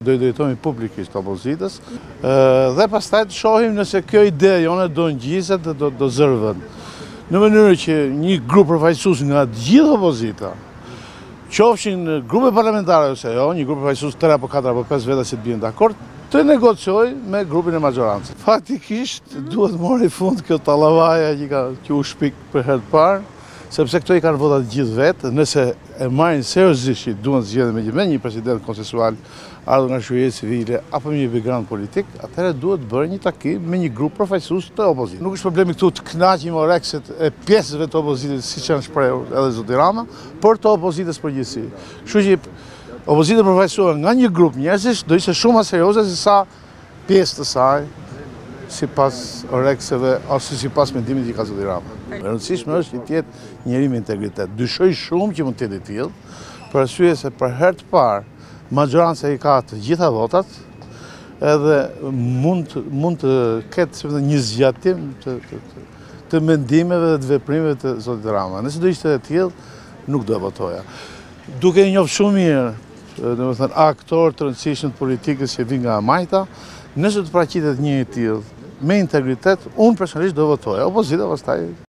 Do i drejtojmë publikisht opozitës dhe pastaj të shohim nëse kjo ide jone do ngjiset dhe do zërë vend. Në mënyrë që një grup përfaqësues nga të gjithë opozita, qofshin grupe parlamentare ose jo, një grup përfaqësues 3 apo 4 apo 5 veta që të bien dakord, të negocioj me grupin e majorancës. Faktikisht duhet marrë fund kjo tallavaja që u shpik për herë të parë, sepse këto i kanë votat gjithë vetë, nëse e marrin seriozisht që duhen të zgjedhin me një president konsensual ardhur nga shoqëria civile apo një migrant politik, atëherë duhet bërë një takim me një grup përfaqësues të opozitës. Nuk është problemi këtu të kënaqim orekset e pjesëve të opozitës, siç janë shprehur edhe zoti Rama, por të opozitës përgjithësi. Kështu që opozita përfaqësuar nga një grup njerëzish do ishte shumë më serioze se sa pjesë të saj sipas orekseve ose sipas mendimit që ka zoti Rama. E rëndësishme është që të jetë njeri me integritet. Dyshoj shumë që mund të jetë i tillë, për arsye se për herë të parë majoranca i ka të gjitha votat, edhe mund të ketë një zgjatim të mendimeve dhe të veprimeve të zotit Rama. Nëse do ishte e tillë, nuk do votoja. Duke njohur shumë mirë, domethënë aktor të rëndësishëm të politikës që vin nga Majta, nëse të paraqitet një i tillë me integritet, unë personalisht do votoja. Opozita pastaj